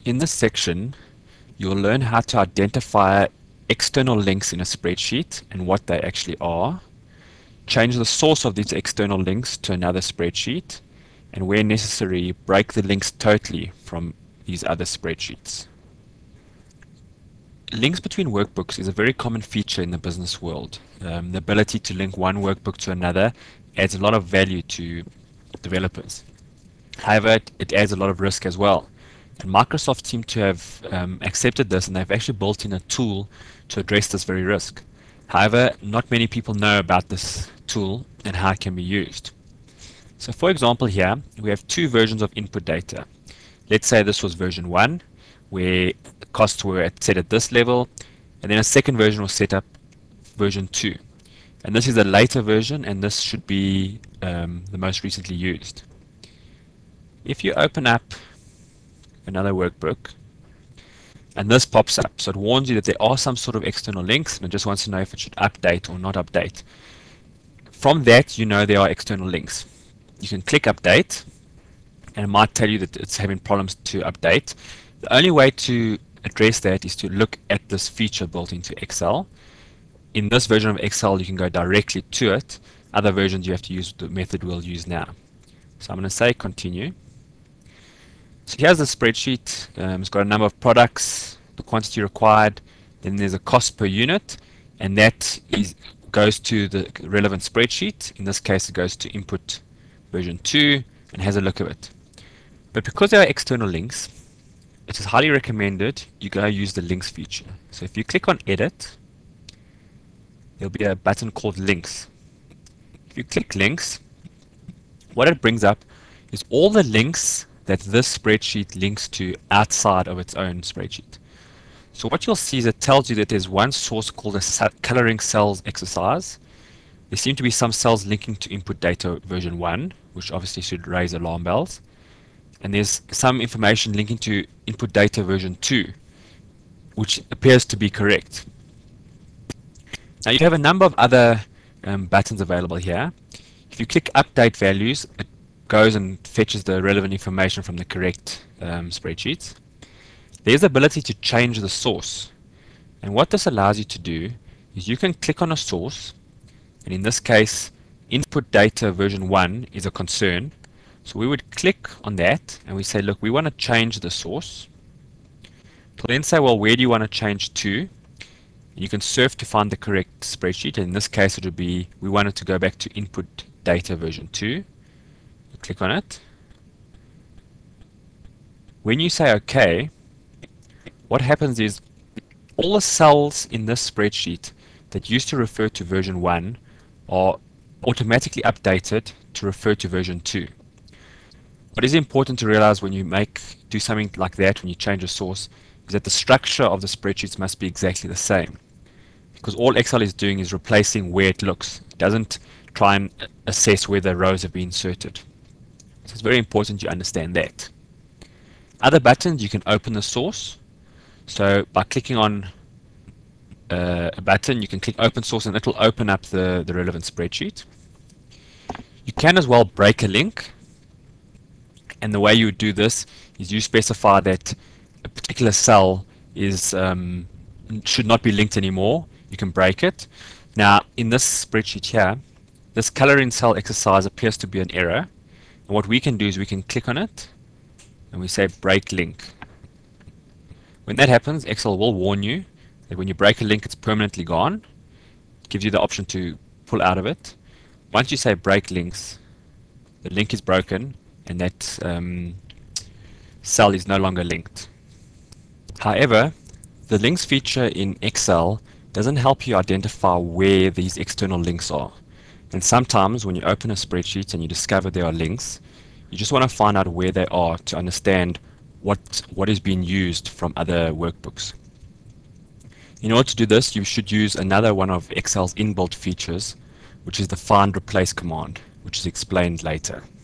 In this section, you'll learn how to identify external links in a spreadsheet and what they actually are, change the source of these external links to another spreadsheet, and where necessary, break the links totally from these other spreadsheets. Links between workbooks is a very common feature in the business world. The ability to link one workbook to another adds a lot of value to developers. However, it adds a lot of risk as well. And Microsoft seem to have accepted this, and they've actually built in a tool to address this very risk. However, not many people know about this tool and how it can be used. So for example here, we have two versions of input data. Let's say this was version 1, where the costs were set at this level, and then a second version was set up, version 2. And this is a later version, and this should be the most recently used. If you open up another workbook, and this pops up, so it warns you that there are some sort of external links, and it just wants to know if it should update or not update. From that, you know there are external links. You can click update, and it might tell you that it's having problems to update. The only way to address that is to look at this feature built into Excel. In this version of Excel, you can go directly to it. Other versions, you have to use the method we'll use now. So I'm going to say continue. So here's the spreadsheet. It's got a number of products, the quantity required, then there's a cost per unit, and that goes to the relevant spreadsheet. In this case, it goes to input version 2 and has a look at it. But because there are external links, it is highly recommended you go use the links feature. So if you click on edit, there'll be a button called links. If you click links, what it brings up is all the links that this spreadsheet links to outside of its own spreadsheet. So what you'll see is it tells you that there's one source called a coloring cells exercise. There seem to be some cells linking to input data version 1, which obviously should raise alarm bells. And there's some information linking to input data version 2, which appears to be correct. Now you have a number of other buttons available here. If you click update values, it goes and fetches the relevant information from the correct spreadsheets. There's the ability to change the source. And what this allows you to do is you can click on a source, and in this case, input data version 1 is a concern. So we would click on that and we say, look, we want to change the source. We'll then say, well, where do you want to change to? And you can surf to find the correct spreadsheet. And in this case, it would be, we wanted to go back to input data version 2. Click on it. When you say OK, what happens is all the cells in this spreadsheet that used to refer to version 1 are automatically updated to refer to version 2. What is important to realize when you do something like that, when you change a source, is that the structure of the spreadsheets must be exactly the same. Because all Excel is doing is replacing where it looks. It doesn't try and assess where the rows have been inserted. So it's very important you understand that. Other buttons, you can open the source. So by clicking on a button, you can click open source and it will open up the relevant spreadsheet. You can as well break a link. And the way you would do this is you specify that a particular cell is should not be linked anymore. You can break it. Now in this spreadsheet here, this coloring cell exercise appears to be an error. And what we can do is we can click on it and we say break link. When that happens, Excel will warn you that when you break a link, it's permanently gone. It gives you the option to pull out of it. Once you say break links, the link is broken and that cell is no longer linked. However, the links feature in Excel doesn't help you identify where these external links are. And sometimes when you open a spreadsheet and you discover there are links, you just want to find out where they are to understand what is being used from other workbooks. In order to do this, you should use another one of Excel's inbuilt features, which is the find replace command, which is explained later.